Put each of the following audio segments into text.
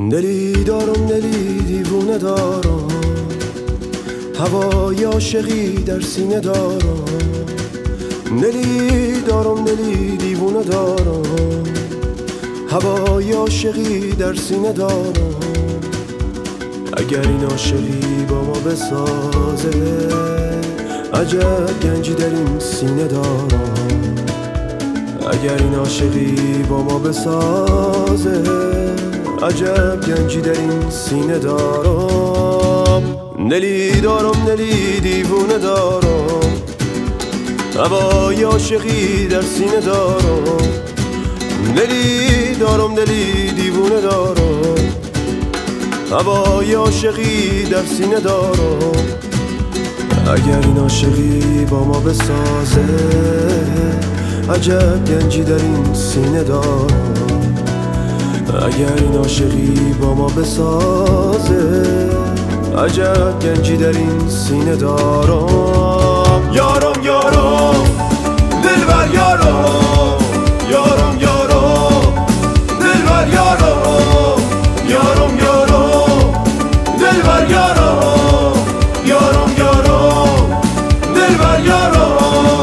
دلی دارم دلی دیوونه دارم، هوای عاشقی در سینه دارم. دلی دارم دلی دیوونه دارم، هوای عاشقی در سینه دارم. اگر این عاشقی با ما بسازه، عجب گنجی در این سینه دارم. اگر این عاشقی با ما بسازه، عجب گنجی در این سینه دارم. دلی دارم دلی دیوونه دارم، هوای عاشقی در سینه دارم. دلی دارم دلی دیوونه دارم، هوای عاشقی در سینه دارم. اگر این عاشقی با ما بسازه، عجب گنجی در این سینه دارم. اگر این عاشقی با ما بسازه، عجب گنجی در این سینه دارم. یارم یارم دلبر یارم، یارم یارم دلبر یارم، یارم یارم دلبر یارم، یارم یارم دلبر یارم.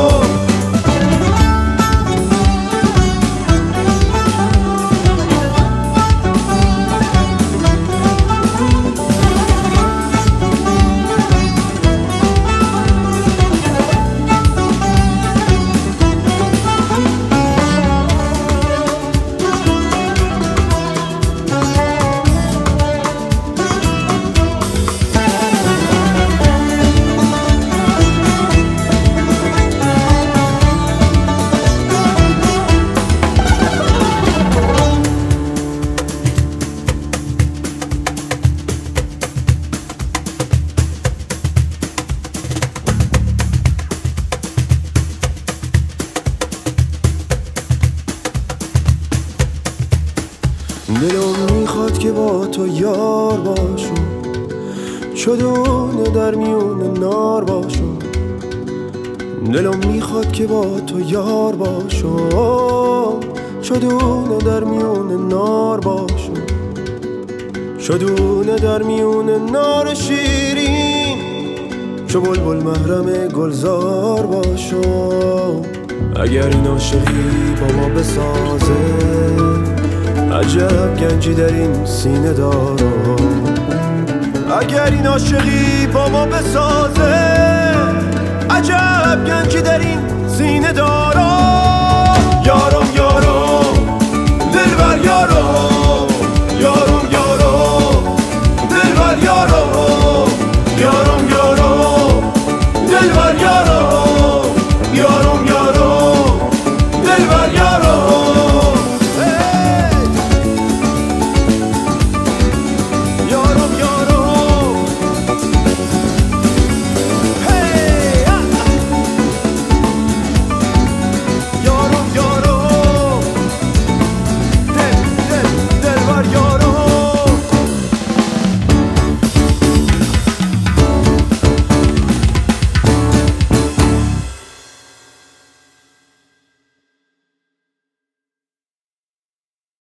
دلم میخواد که با تو یار باشم، چدونه در میون نار باشم. دلم میخواد که با تو یار باشم، چدونه در میون نار باشم. چدونه در میون نار شیرین، چو بلبل محرم گلزار باشم. اگر این عاشقی با ما بسازه، عجب گنجی در این سینه دارم. اگر این عاشقی با ما بسازه، عجب گنجی در این سینه دارم. یارم یارم